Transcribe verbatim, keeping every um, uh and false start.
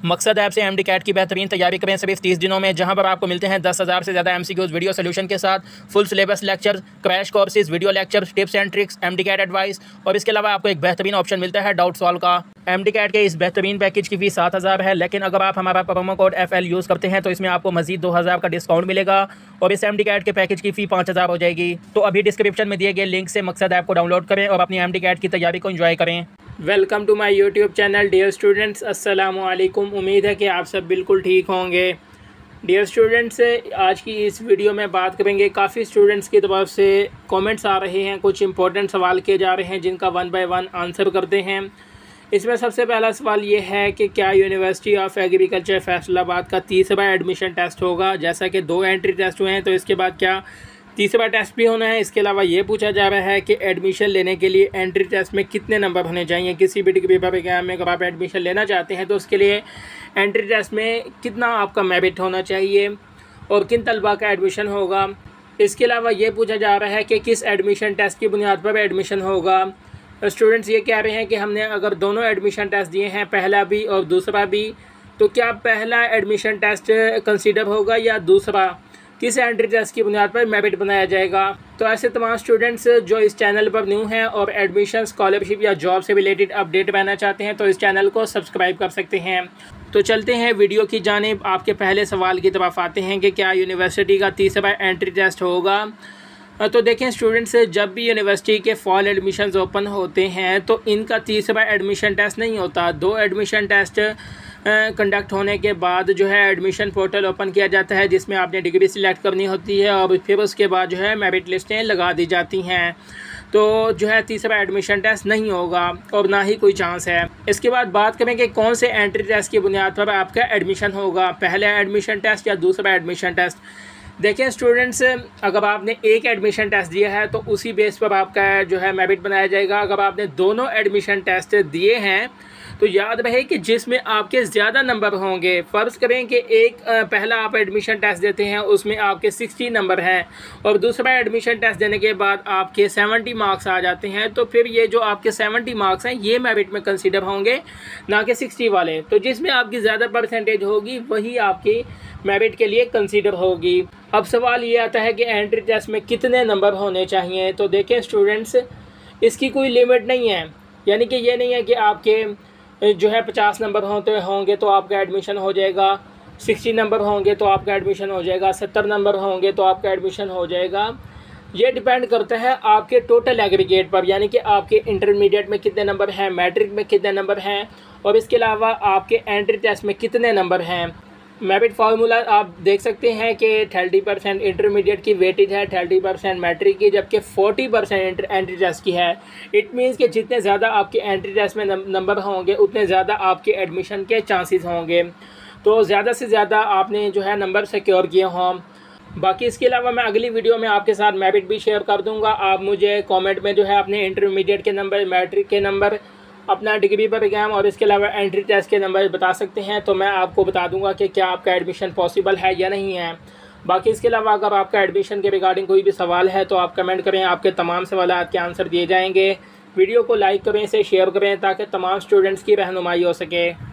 मकसद ऐप से MD cat की बेहतरीन तैयारी करें सिर्फ तीस दिनों में, जहां पर आपको मिलते हैं दस हज़ार से ज़्यादा एमसीक्यूज वीडियो सोल्यूशन के साथ, full syllabus lecture, crash courses, video lecture, tips and tricks, MDCAT advice और इसके अलावा आपको एक बेहतरीन ऑप्शन मिलता है डाउट सॉल्व का। एमडी कैट के इस बेहतरीन पैकेज की फीस सात हज़ार है, लेकिन अगर आप हमारा promo code F L use करते हैं तो इसमें आपको मजीद दो हज़ार का डिस्काउंट मिलेगा और इस एमडी कैट के पैकेज की फ़ी पाँच हज़ार हो जाएगी। तो अभी डिस्क्रिप्शन में दिए गए लिंक से मकसद ऐप को डाउनलोड करें और अपनी एमडी कैट की तैयारी को एंजॉय करें। Welcome to my YouTube channel dear students, अस्सलामु अलैकुम। उम्मीद है कि आप सब बिल्कुल ठीक होंगे। डियर स्टूडेंट्स, आज की इस वीडियो में बात करेंगे, काफ़ी स्टूडेंट्स की तरफ से कमेंट्स आ रहे हैं, कुछ इंपॉर्टेंट सवाल किए जा रहे हैं जिनका वन बाय वन आंसर करते हैं। इसमें सबसे पहला सवाल ये है कि क्या यूनिवर्सिटी ऑफ एग्रीकल्चर फैसलाबाद का तीसरा एडमिशन टेस्ट होगा। जैसा कि दो एंट्री टेस्ट हुए हैं तो इसके बाद क्या तीसरा टेस्ट भी होना है। इसके अलावा ये पूछा जा रहा है कि एडमिशन लेने के लिए एंट्री टेस्ट में कितने नंबर होने चाहिए। किसी भी डिग्री पर एग्जाम में अगर आप एडमिशन लेना चाहते हैं तो उसके लिए एंट्री टेस्ट में कितना आपका मेरिट होना चाहिए और किन तलबा का एडमिशन होगा। इसके अलावा ये पूछा जा रहा है कि किस एडमिशन टेस्ट की बुनियाद पर एडमिशन होगा। स्टूडेंट्स ये कह रहे हैं कि हमने अगर दोनों एडमिशन टेस्ट दिए हैं, पहला भी और दूसरा भी, तो क्या पहला एडमिशन टेस्ट कंसीडर होगा या दूसरा, किस एंट्री टेस्ट की बुनियाद पर मेरिट बनाया जाएगा। तो ऐसे तमाम स्टूडेंट्स जो इस चैनल पर न्यू हैं और एडमिशन, स्कॉलरशिप या जॉब से रिलेटेड अपडेट रहना चाहते हैं तो इस चैनल को सब्सक्राइब कर सकते हैं। तो चलते हैं वीडियो की जानिब। आपके पहले सवाल की तरफ आते हैं कि क्या यूनिवर्सिटी का तीसरा एंट्री टेस्ट होगा। तो देखें स्टूडेंट्स, जब भी यूनिवर्सिटी के फॉल एडमिशन्स ओपन होते हैं तो इनका तीसरा एडमिशन टेस्ट नहीं होता। दो एडमिशन टेस्ट कंडक्ट होने के बाद जो है एडमिशन पोर्टल ओपन किया जाता है जिसमें आपने डिग्री सिलेक्ट करनी होती है और फिर उसके बाद जो है मेरिट लिस्टें लगा दी जाती हैं। तो जो है तीसरा एडमिशन टेस्ट नहीं होगा और ना ही कोई चांस है। इसके बाद बात करें कि कौन से एंट्री टेस्ट की बुनियाद पर आपका एडमिशन होगा, पहला एडमिशन टेस्ट या दूसरा एडमिशन टेस्ट। देखें स्टूडेंट्स, अगर आपने एक एडमिशन टेस्ट दिया है तो उसी बेस पर आपका जो है मेरिट बनाया जाएगा। अगर आपने दोनों एडमिशन टेस्ट दिए हैं तो याद रहे कि जिसमें आपके ज़्यादा नंबर होंगे, फ़र्ज़ करें कि एक पहला आप एडमिशन टेस्ट देते हैं उसमें आपके साठ नंबर हैं और दूसरा एडमिशन टेस्ट देने के बाद आपके सत्तर मार्क्स आ जाते हैं, तो फिर ये जो आपके सत्तर मार्क्स हैं ये मेरिट में कंसीडर होंगे, ना कि साठ वाले। तो जिसमें आपकी ज़्यादा परसेंटेज होगी वही आपकी मेरिट के लिए कंसीडर होगी। अब सवाल ये आता है कि एंट्री टेस्ट में कितने नंबर होने चाहिए। तो देखें स्टूडेंट्स, इसकी कोई लिमिट नहीं है, यानी कि ये नहीं है कि आपके जो है पचास नंबर होते होंगे तो आपका एडमिशन हो जाएगा, साठ नंबर होंगे तो आपका एडमिशन हो जाएगा, सत्तर नंबर होंगे तो आपका एडमिशन हो जाएगा। ये डिपेंड करता है आपके टोटल एग्रीगेट पर, यानी कि आपके इंटरमीडिएट में कितने नंबर हैं, मैट्रिक में कितने नंबर हैं और इसके अलावा आपके एंट्री टेस्ट में कितने नंबर हैं। मेरिट फार्मूला आप देख सकते हैं कि तीस परसेंट इंटरमीडिएट की वेटेज है, तीस परसेंट मैट्रिक की, जबकि चालीस परसेंट एंट्री टेस्ट की है। इट मींस कि जितने ज़्यादा आपके एंट्री टेस्ट में नंबर होंगे उतने ज़्यादा आपके एडमिशन के चांसेस होंगे। तो ज़्यादा से ज़्यादा आपने जो है नंबर सिक्योर किए हों। बाकी इसके अलावा मैं अगली वीडियो में आपके साथ मेरिट भी शेयर कर दूँगा। आप मुझे कॉमेंट में जो है अपने इंटरमीडिएट के नंबर, मैट्रिक के नंबर, अपना डिग्री पर एग्जाम और इसके अलावा एंट्री टेस्ट के नंबर बता सकते हैं, तो मैं आपको बता दूंगा कि क्या आपका एडमिशन पॉसिबल है या नहीं है। बाकी इसके अलावा अगर आपका एडमिशन के रिगार्डिंग कोई भी सवाल है तो आप कमेंट करें, आपके तमाम सवाल के आंसर दिए जाएंगे। वीडियो को लाइक करें, इसे शेयर करें ताकि तमाम स्टूडेंट्स की रहनुमाई हो सके।